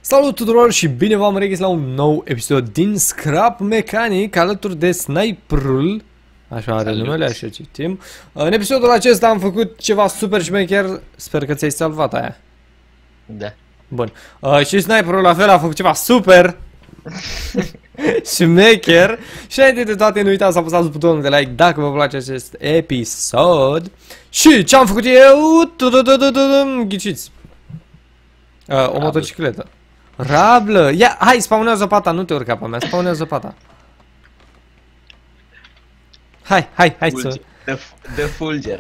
Salut tuturor și bine v-am regăsit la un nou episod din Scrap Mechanic alături de Sniperul. Așa are numele, așa citim. În episodul acesta am făcut ceva super șmecher. Sper că ți-ai salvat aia. Da. Bun. Și Sniperul la fel a făcut ceva super șmecher. Și înainte de toate nu uitați să apăsați butonul de like dacă vă place acest episod. Și ce am făcut eu? Ghiciți. O motocicletă. Rablă! Ia, hai, spawnează pata, nu te urca pe mea, spawnează pata. Hai să... De fulger.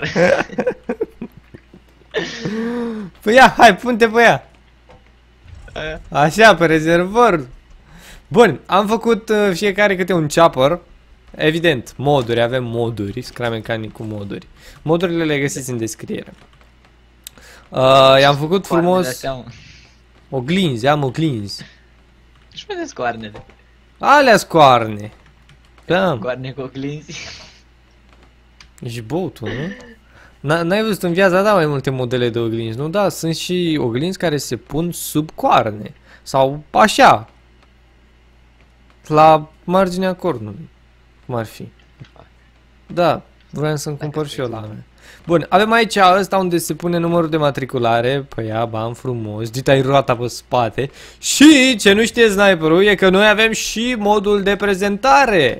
Păi ia, hai, pun-te pe ea. Așa, pe rezervor. Bun, am făcut fiecare câte un chopper. Evident, moduri, avem moduri, Scrap Mechanic cu moduri. Modurile le găsiți în descriere. I-am făcut frumos... Oglinzi, am oglinzi. Și vedeți coarnele. Alea scoarne. Da. Coarne cu oglinzi. Ești băutul, nu? N-ai văzut în viața ta mai multe modele de oglinzi, nu? Da, sunt și oglinzi care se pun sub coarne. Sau așa. La marginea cornului. Cum ar fi. Da, vreau să-mi cumpăr și eu la mea. Bun, avem aici ăsta unde se pune numărul de matriculare. Păi ia, bam, frumos, dita-i roata pe spate. Și ce nu știe Sniperul e că noi avem și modul de prezentare.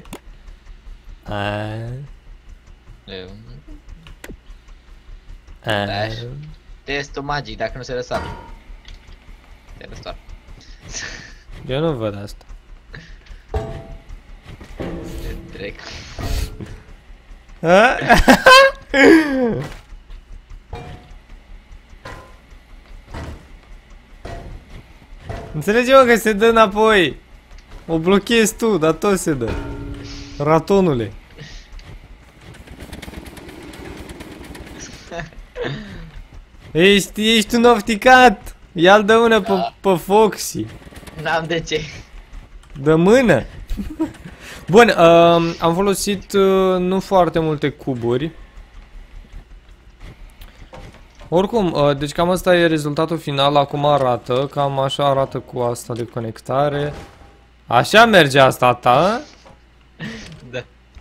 Testul magic, dacă nu se lăsa. Te răstoar. Eu nu văd asta. Te trec. Înțelegi, mă, că se dă înapoi. O blochezi tu, dar tot se dă. Ratonule. Ești un ofticat. Ia-l dă mână pe Foxy. N-am de ce. Dă mână. Bun, am folosit nu foarte multe cuburi. Oricum, deci cam asta e rezultatul final, acum arată, cam așa arată cu asta de conectare. Așa merge asta ta? Da.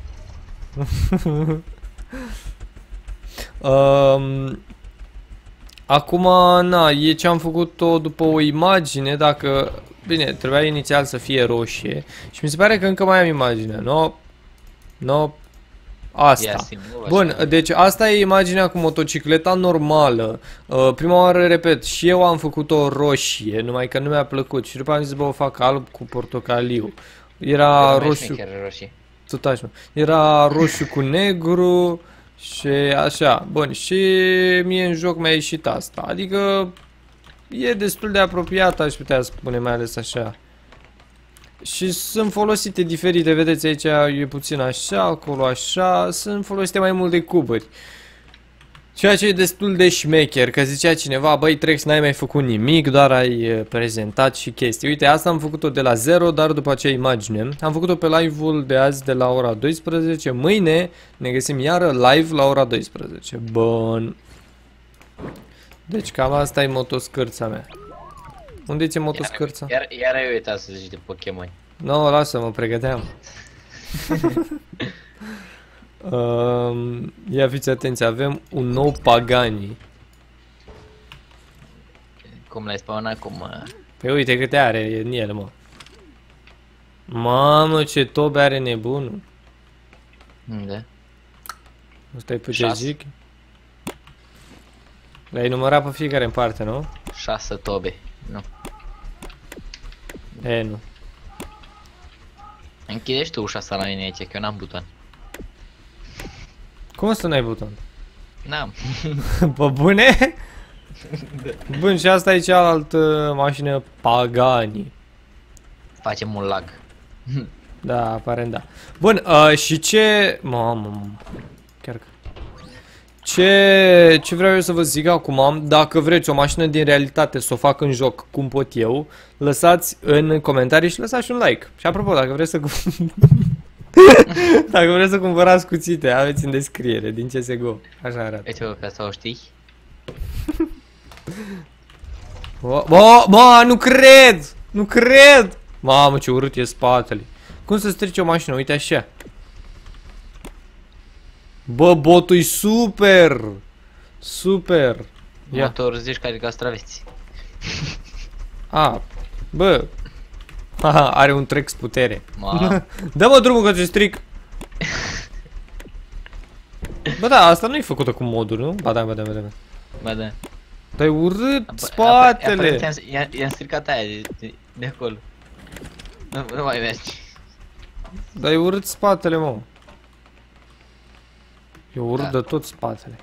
Acum, na, e ce am făcut-o după o imagine, dacă... Bine, trebuia inițial să fie roșie și mi se pare că încă mai am imaginea, no, asta. Bun, deci asta e imaginea cu motocicleta normală. Prima oară, repet, și eu am făcut-o roșie, numai că nu mi-a plăcut și după am zis, bă, o fac alb cu portocaliu. Era roșu... Era roșu cu negru și așa. Bun, și mie în joc mi-a ieșit asta, adică... E destul de apropiat, aș putea spune, mai ales așa. Și sunt folosite diferite, vedeți aici e puțin așa, acolo așa, sunt folosite mai mult de cuburi. Ceea ce e destul de șmecher, că zicea cineva, băi Trex, n-ai mai făcut nimic, doar ai prezentat și chestii. Uite, asta am făcut-o de la 0, dar după acea imagine. Am făcut-o pe live-ul de azi de la ora 12, mâine ne găsim iară live la ora 12. Bun. Deci cam asta e motoscârța mea. Unde ți-e motoscârța? Iar ai uitat să zici de Pokémon. Nu, lasă, mă pregăteam. Ia fiți atenți, avem un nou Pagani. Cum l-ai spawnat acum? Păi uite câte are în el, mă. Mamă, ce tobe are nebunul. Da. Ăsta-i pe ce zic? Le-ai numărat pe fiecare în parte, nu? 6 tobe, nu. E, nu. Închidești tu ușa asta la mine aici, că eu n-am buton. Cum să n-ai buton? N-am. Pe bune? Bun, și asta e cealaltă mașină Pagani. Facem un lag. Da, aparent da. Bun, și ce... Mamă, chiar că... Ce vreau eu să vă zic acum, dacă vreți o mașină din realitate să o fac în joc cum pot eu, lăsați în comentarii și lăsați un like. Și apropo, dacă vreți să dacă vreți să cumpărați cuțite, aveți în descriere din CSGO. Așa arată. Uite, că asta o știi? Bă, nu cred! Nu cred! Mamă, ce urât e spatele. Cum să strici o mașină? Uite așa. Bă, botul e super! Super! Ia. Motorul zici care castraveți. A, bă. Haha, are un Trex putere. Mamă. Dă-mă drumul că ți stric. Bă, da, asta nu e făcută cu modul, nu? Ba da, ba da, ba da. Bă, da. Dar e urât spatele. Aparent i-am stricat aia de acolo. Nu mai merge. Dar e urât spatele, mă. E urât Da. de tot spatele.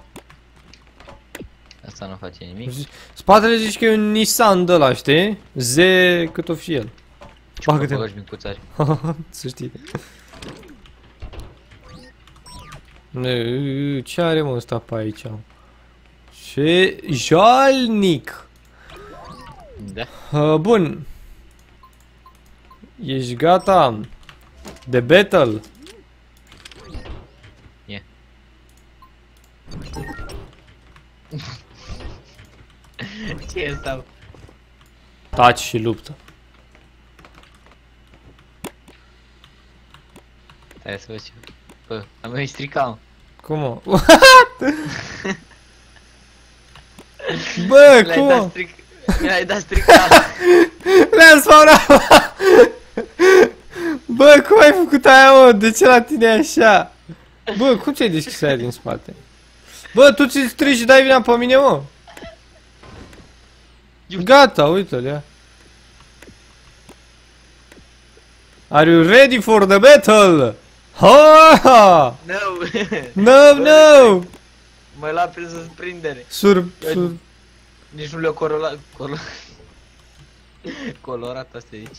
Asta nu face nimic. Spatele zici că e un Nissan de ăla, știi? Z cât o fi el. Bagă-te. Băgași micuțari. Să știi. Ce are mă ăsta pe aici? Ce jalnic! Da. Bun. Ești gata de battle? E. Ce e asta? Taci și luptă. Hai să văd ce. Bă, am mai stricat. Cum mă? Bă, cum mă? Mi-ai dat stricat. Le-am spawnat! Bă, cum ai făcut aia, mă? De ce la tine e așa? Bă, cum ți-ai deschis aia din spate? Bă, tu ți-l strici și dai vina pe mine, mă? Gata, uite-l, ia. Are you ready for the battle? Ha! No. No, no! Mă lua prin surprindere. Nici nu le-o colorat astea aici.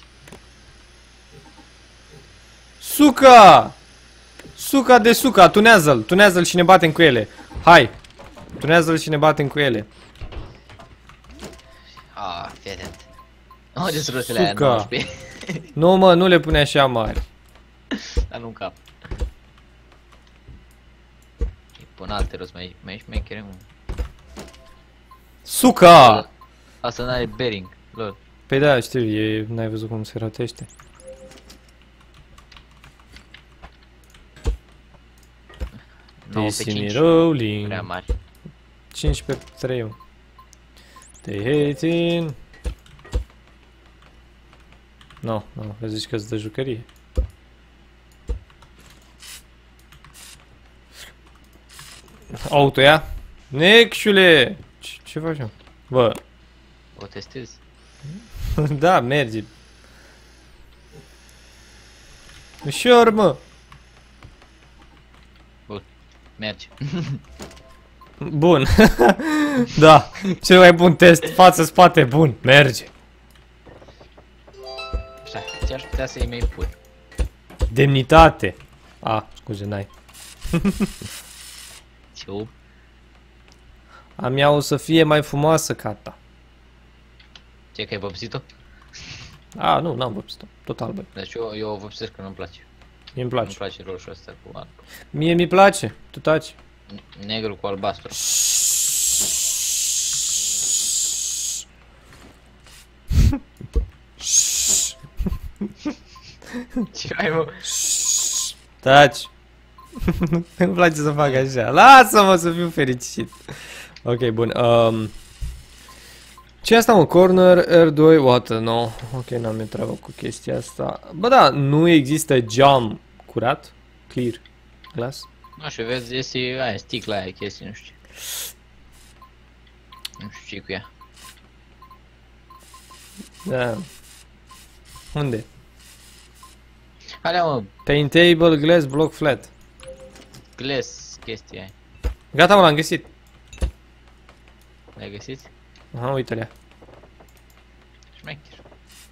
Suca! Suca de suca, tunează-l, tunează-l și ne batem cu ele. Hai! Tunează-l și ne batem cu ele. Ah, fii atent. Oh, de surosele aia Suca. 19. Nu, mă, nu le pune așa mari. Dar nu în cap. Îi pun alte rost mai șmechere, mă. Suca! Asta n-are bearing, lol. Păi da, știu, n-ai văzut cum se rotește. This pe 5. rolling. Prea mari. 15 pe 3. Te hating. No, vă zici că-s de jucărie. Auto, ia. Necșule! Ce facem? Bă. O testez. Da, merge. Ușor, mă. Bun. Merge. Bun. Da, cel mai bun test, față-spate, bun, merge. Așa, ce aș putea să-i mai pun? Demnitate. Scuze, n-ai. Ce? A mea o să fie mai frumoasă ca ta. Ce, că ai vopsit-o? Nu, n-am vopsit-o. Tot albă. Deci eu o vopsesc că nu-mi place. Mie-mi Nu-mi place. place roșu ăsta cu alb. Mie mi place. Tu taci. Negru cu albastru. Ce ai, mă? Taci. Îmi place să fac așa. Lasă-mă să fiu fericit. Ok, bun. Ce asta, mă? Corner, R2, water, no. Ok, n-am eu treabă cu chestia asta. Bă, da, nu există geam curat? Clear. Glass? Nu știu, vezi, este aia, sticla aia, chestii, nu știu. Nu știu ce cu ea. Da. Unde? Alea, mă, Paintable, glass, block, flat. glass, chestia aia. Gata, mă, l-am găsit. Le-ai găsit? Aha, uite-le. Șmecher.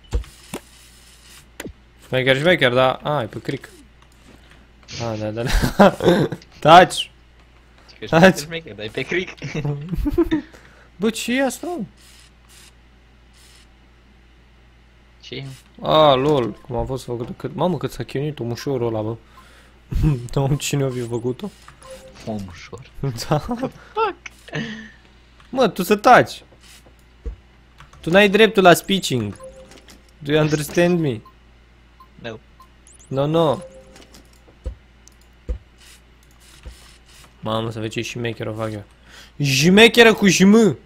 Șmecher, da. E pe cric. Da. Taci. Că șmecher, dar e pe cric. Bă, ce e asta, mă? Ce? Lol, cum a fost făcut. Mamă, cât s-a chinuit omușorul ăla, bă. Nu, cine o fi făcut-o? Om ușor. Da. Mă, tu să taci. Tu n-ai dreptul la speeching. Do you understand me? No. No, no. Mamă, să vezi ce șmecheră fac eu. Șmecheră cu șm.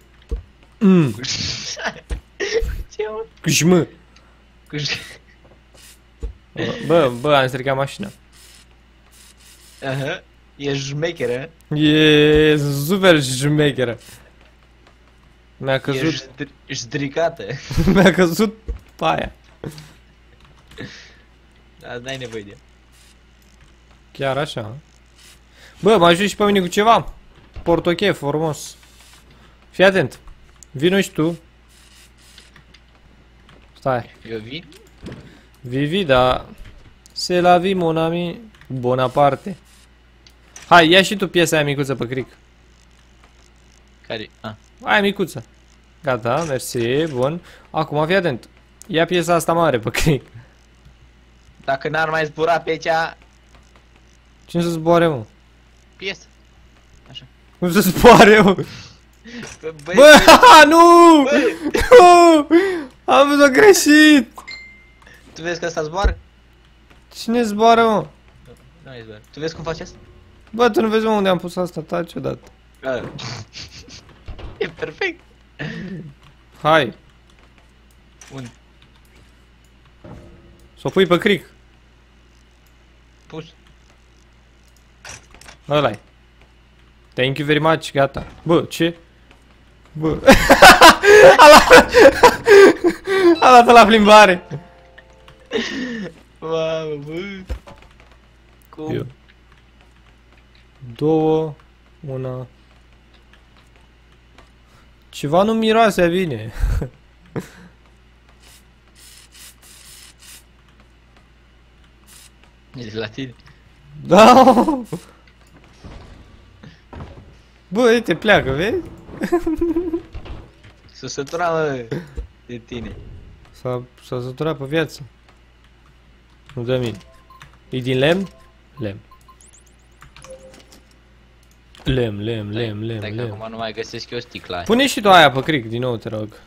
Ce mă? Cu șm. Cu Bă, am stricat mașina. Aha. E șmecheră. E super șmecheră. Mi-a E căzut, zdricată. mi-a căzut paia. Dar n-ai nevoie de ea. Chiar așa. Bă, mă ajut și pe mine cu ceva. Portochef, frumos. Fii atent. Vino și tu. Stai. Eu vin? Vivi, da. Se la vi, mon ami. Bonaparte. Hai, ia și tu piesa aia micuță pe cric. Care? Ah. Aia micuță. Gata, mersi, bun. Acum fii atent. Ia piesa asta mare pe cric. Dacă n-ar mai zbura pe aici, Cine să zboare, mă? piesă. Așa. Cum să zboare, mă? Băi, Bă, nu! băi, Nu! Am văzut greșit! tu vezi că ăsta zboară? Cine zboară, mă? Nu mai zboară. Tu vezi cum faci asta? Bă, tu nu vezi, mă, unde am pus asta? Taci odată. E perfect. Hai, Unde? s-o pui pe cric. Pus. Ăla-i. Thank you very much, gata. Bă, ce? Bă. A luat la plimbare. Mamă, bă. Cum? Eu. Două, una. Ceva nu miroase bine. E de la tine. Da. Bă, uite, pleacă, vezi? S-a săturat, mă, de tine. S-a săturat pe viață. Nu de mine. E din lemn? Lemn. Lemn. Dacă acum nu mai găsesc eu sticla. Pune și tu aia pe cric, din nou, te rog.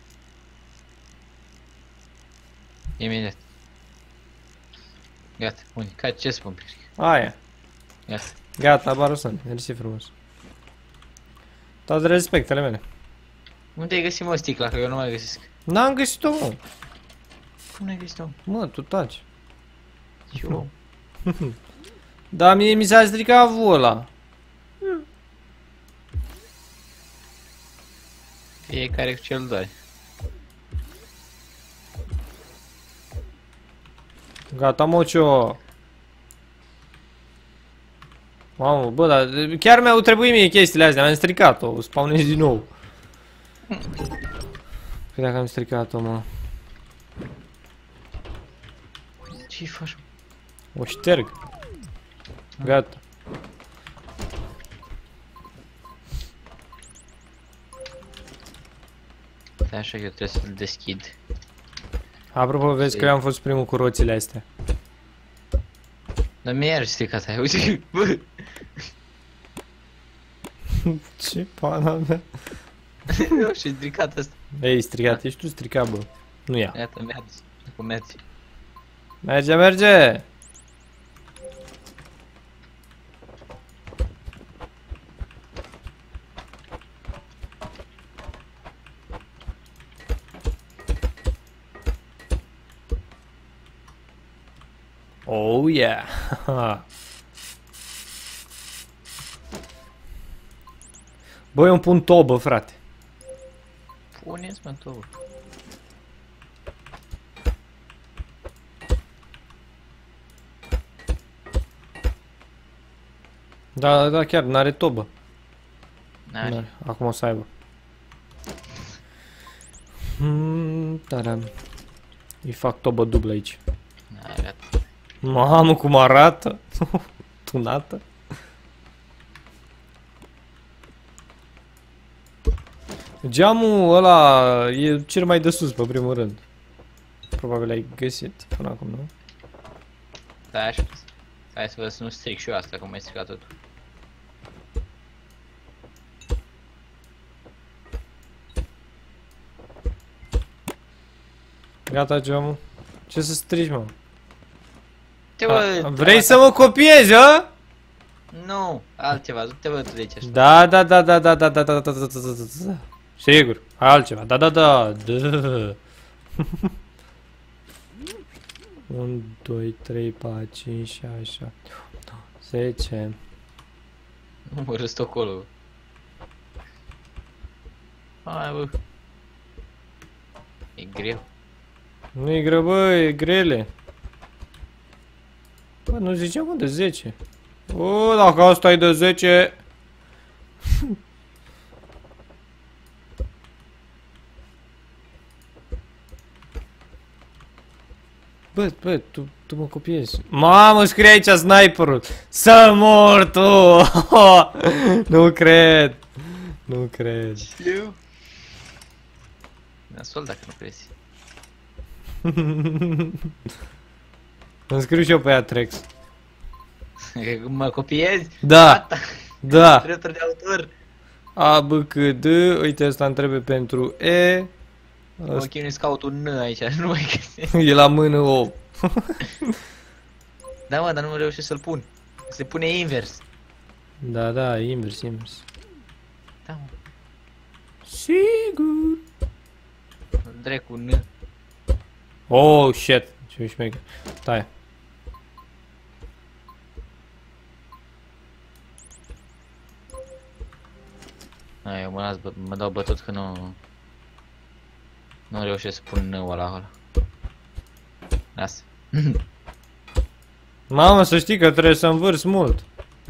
Imediat. Gata, unde? Ca ce spun pe cric? Aia. Gata. Gata, barosani. Mersi frumos. Toate respectele mele. Unde ai găsit, mă, sticla? Că eu nu mai găsesc. N-am găsit-o, mă. Cum n-ai găsit-o? Mă, tu taci. Și eu. Da, mie mi s-a stricat avul ăla. Fiecare cu cel doi. Gata, mocio. Mamă, bă, dar chiar mi-au trebuit mie chestiile astea, mi-am stricat-o, spawnez din nou. Păi dacă am stricat-o, mă. Ce-i faci? O șterg. Gata. Stai așa că eu trebuie să-l deschid. Apropo, vezi că eu am fost primul cu roțile astea. Dar mi-e iarăși stricat aia, uite, bă! Ce pana mea. Eu și stricat ăsta. Ei, stricat, ești tu stricat, bă. Nu ia. Iată, merge. Acum merge. Merge! Oh yeah! Băi, eu îmi pun tobă, frate. Puneți, mă, tu. Da, chiar, n-are tobă. N-are. Acum o să aibă. Taram. Îi fac tobă dublă aici. N-are, gata. Mamă, cum arată! Tunată. Geamul ăla e cel mai de sus, pe primul rând. Probabil l-ai găsit până acum, nu? Stai așa. Hai să văd să nu stric și eu asta, cum ai stricat totul. Gata, geamul. Ce să strici, mă? Te văd. Vrei să mă copiezi, a? Nu, altceva, te văd tu de aici așa. Da, da, da, da, da, da, da, da, da, da, da, da, da. Sigur, altceva. Da, da, da, da. 1, 2, 3, 4, 5, 6, 7, 8, 9, 10. Nu mă răst acolo. Hai, bă. E greu. Nu e greu, bă, e grele. Bă, nu ziceam mă de 10. O, dacă asta e de 10. Bă, tu mă copiezi. Mamă, scrie aici sniperul. Să mor tu. Nu cred. Nu cred. Eu? Nasol dacă nu crezi. Îmi scriu și eu pe ea Trex. Mă copiezi? Da. Gata. Da. Drepturi de autor. A, B, C, D. Uite, ăsta îmi trebuie pentru E. Mă chinui să caut un N aici, nu mai găsesc. E la mână o. Da, mă, dar nu reușesc să-l pun. Se pune invers. Da, da, invers, invers. Da, mă. Sigur. Dracu, N. Oh, shit. Ce șmecher. Stai. Ai, eu mă dau bătut că nu... Nu reușesc să pun N-ul ăla. Lasă. Mamă, să știi că trebuie să învârți mult.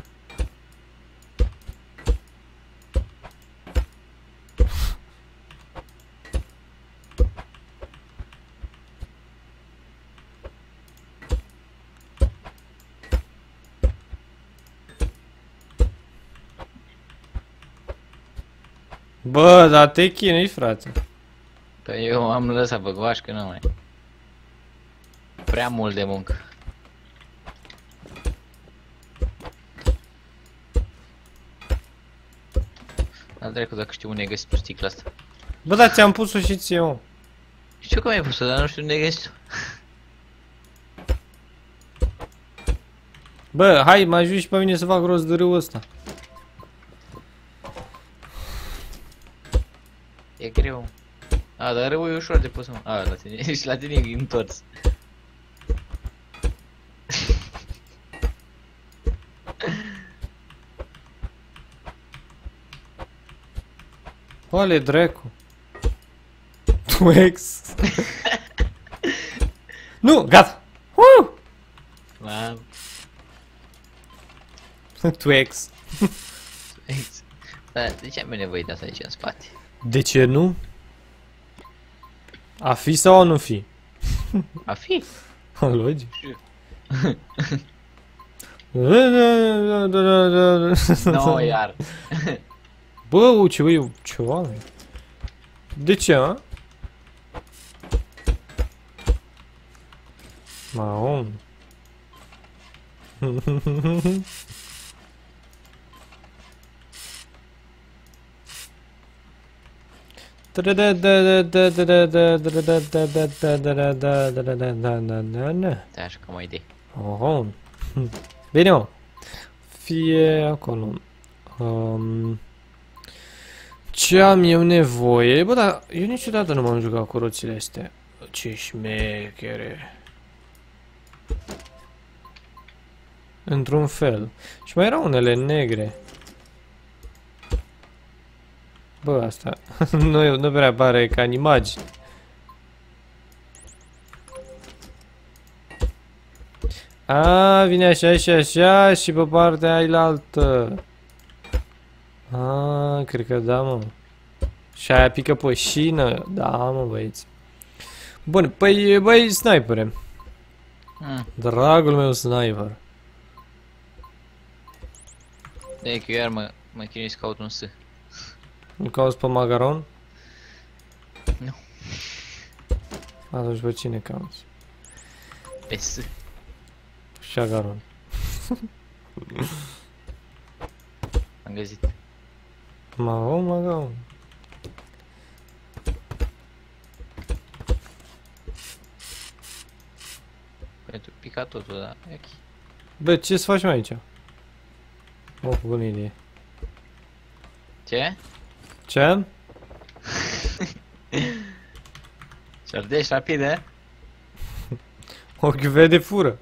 Bă, dar te chinui, frate. Păi eu am lăsat pe goaș că nu mai. Prea mult de muncă. Dar dracu dacă știu unde ai găsit tu sticla asta. Bă, dar ți-am pus-o și ție, mă. Știu că mi-ai pus-o, dar nu știu unde ai găsit-o. Bă, hai, mă ajungi și pe mine să fac rost de râul ăsta. E greu. A, dar râul e ușor de pus, mă. A, la tine, și la tine e întors. Oale, dracu. Twex. Nu, gata. Mam. Twex. Da, de ce am nevoie de asta aici în spate? De ce nu? A fi sau a nu fi? A fi? Logic. No, iar. Bă, ce oameni. De ce, a? Maom. Te așa ca mai idei. Oh. Bine, mă. Fie acolo. Ce am eu nevoie? Bă, dar eu niciodată nu m-am jucat cu roțile astea. Ce șmechere. Într-un fel. Și mai erau unele negre. Bă, asta nu prea pare ca în imagine. A, vine așa și așa și pe partea ailaltă. A, cred că da, mă. Și aia pică pe șină. Da, mă, băieți. Bun, păi, băi, snipere. Dragul meu sniper. De că eu iar mă chinui să caut un S. Îl cauți pe Magaron? Nu. Atunci pe cine cauți? Pe S. Shagaron. Am găsit. Magaron. Pentru picat totul, da. E ok. Bă, ce să facem aici? Mă, cu bună idee. Ce? Ce? Ciordești rapid, eh? O chiuvea de fură.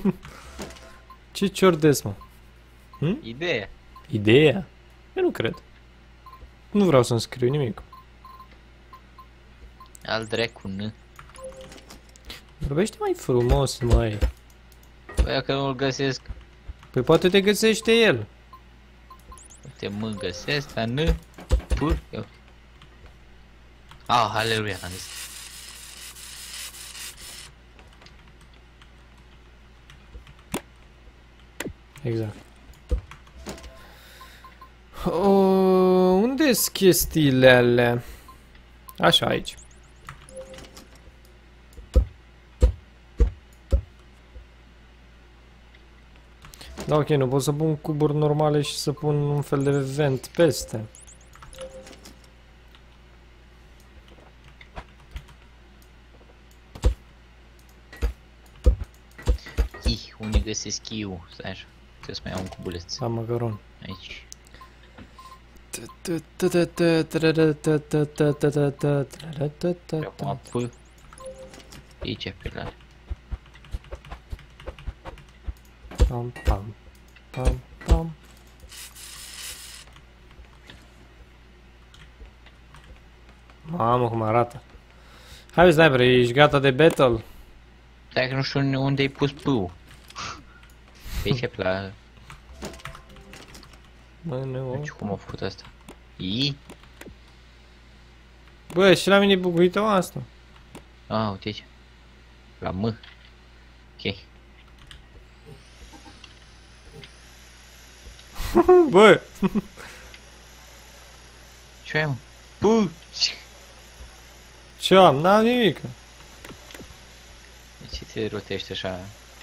Ce ciordesc, mă? Idee. Ideea? Eu nu cred. Nu vreau să-mi scriu nimic. Al drecu, n. Vorbește mai frumos, măi. Băi, eu că nu-l găsesc. Păi poate te găsește el. Uite, mă găsesc, dar n. Pur, eu. Ah, aleluia, am zis. Exact. Unde sunt chestiile alea? Așa, aici. Da, ok, nu pot să pun cuburi normale și să pun un fel de vent peste. Unde găsesc eu? Stai așa. Trebuie să mai iau un cubuleț. La macaron. Aici. Și acum P. Aici, pe la. Pam, pam, pam, pam. Mamă, cum arată. Hai, sniper, ești gata de battle? Stai că nu știu unde ai pus P-ul. Pe aici, pe la. Bă, nu. Nu știu cum a făcut asta. Ii? Bă, și la mine e buguită asta. Ah, uite aici. La M. Ok. Bă! Ce ai, mă? P! Ce am? N-am nimic. De ce te rotești așa?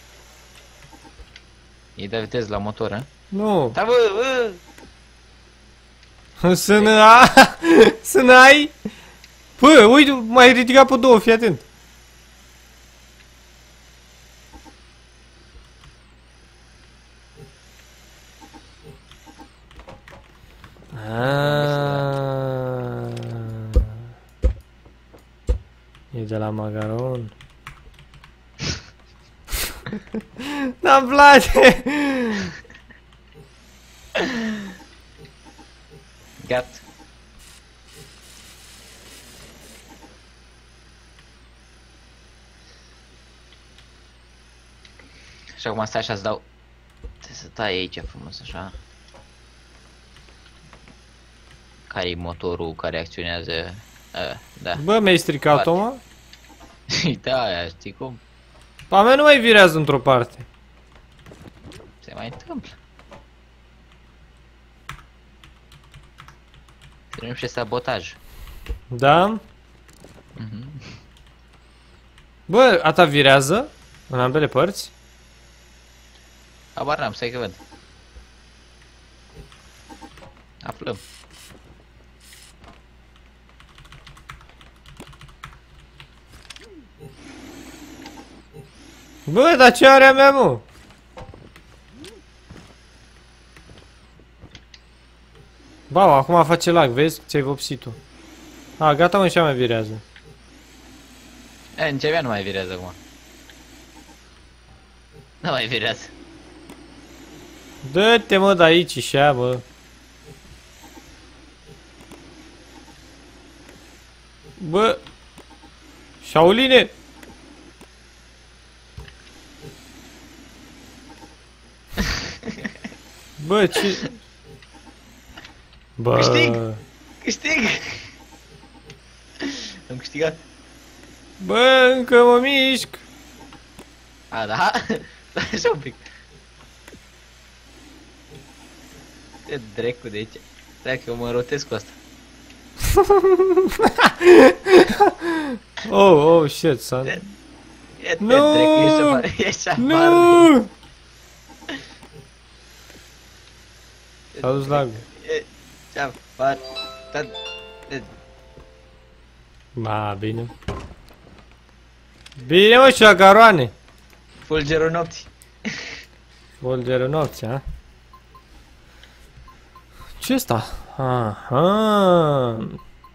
Îi dai viteză la motor, a? Nu. Da, bă, bă! Să să n-ai. Bă, uite, m-ai ridicat pe două, fii atent. E de la Magaron. N-mi place. Gat. Și acum stai așa, îți dau. Trebuie să tai aici frumos, așa. Care-i motorul care acționează? Da. Bă, mi-ai stricat-o, mă? Da, aia, știi cum? A mea nu mai virează într-o parte. Se mai întâmplă. Trebuie și sabotaj. Da? Bă, a ta virează? În ambele părți? Habar n-am, stai că văd. Aflăm. Bă, dar ce are a mea, mă? Bau, acum face lag, vezi? Ți-ai vopsit tu. A, gata, mă, și a mea virează. E, în ceva nu mai virează acum. Nu mai virează. Dă-te, mă, de aici și aia, bă. Bă! Șauline! Bă, ce... Bă... Câștig! Câștig! Am câștigat. Bă, încă mă mișc! A, da? Stai așa un pic. Ce dracu de aici. Stai că eu mă rotez cu asta. Oh, shit, son. E te Nu! dracu, ești afară. Nu! S-a dus lagul. Ești afară. Ba, bine. Bine, mă, șagaroane! Fulgerul nopții. Fulgerul nopții, a? Ce ăsta? Aha.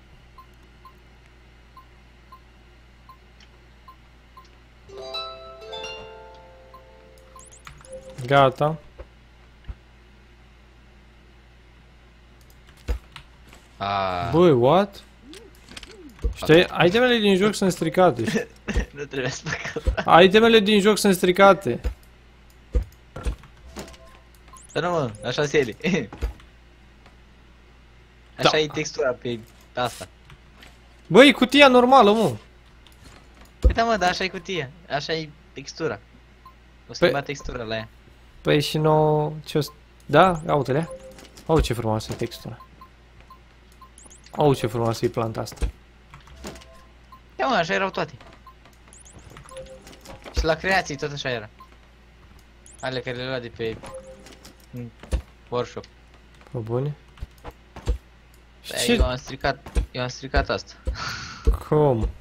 Gata. Băi, what? Știi, itemele din joc sunt stricate. Nu trebuie să fac asta. Itemele din joc sunt stricate. Dar nu mă, așa se ele. Așa e textura pe asta. Băi, cutia normală, mă. Uite mă, dar așa e cutia. Așa e textura. O schimba textura la ea. Păi și nou... ce da? Ia uite-le. Au ce frumoasă e textura. Au ce frumoasă e planta asta. Ia mă, așa erau toate. Și la creații tot așa era. Ale care le lua de pe workshop. Pe bune? Ce? Eu am stricat asta. Cum?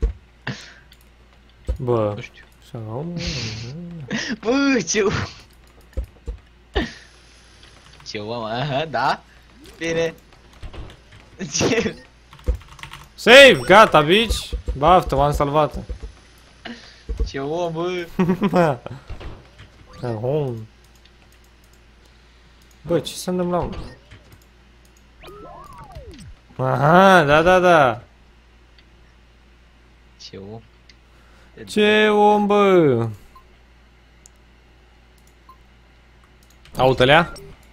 Bă. Nu știu. Sau... Bă, ce om, aha, da? Bine. Ce? Save! Gata, bitch! Baftă, m-am salvat. Ce om, bă! Bă, ce s-a întâmplat? Aha, da. Ce om? Ce om, bă? Aută-lea?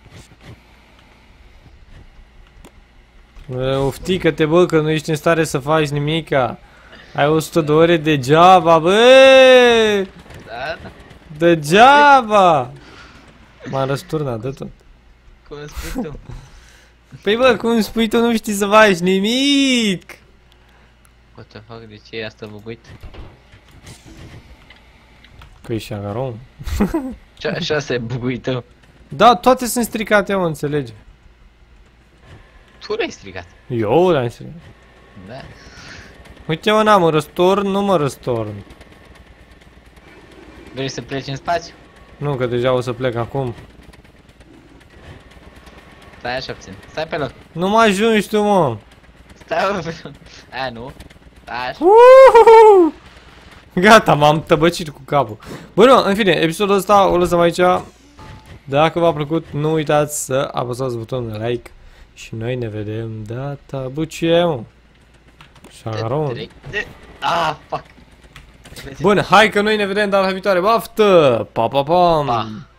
Oftică-te, bă, că nu ești în stare să faci nimica. Ai 100 de ore degeaba, bă! Da. Degeaba! M-am răsturnat de tot. Cum spui tu? Păi bă, cum spui tu, nu știi să faci nimic! What the fuck, de ce e asta buguit? Că e șagaron. Ce așa se buguită? Da, toate sunt stricate, mă, înțelege. Tu l-ai stricat. Eu l-am stricat. Da. Uite, mă, n-am, mă răstorn, nu mă răstorn. Vrei să pleci în spațiu? Nu, că deja o să plec acum. Stai așa puțin. Stai pe loc. Nu mă ajungi tu, mă. Stai pe loc. Aia nu. Stai așa. Gata, m-am tăbăcit cu capul. Bă, nu, în fine, episodul ăsta o lăsăm aici. Dacă v-a plăcut, nu uitați să apăsați butonul de like. Și noi ne vedem data bucie, mă. Șagaron. Ah, fuck. Bun, hai că noi ne vedem data viitoare. Baftă! Pa, pa, pa! Pa.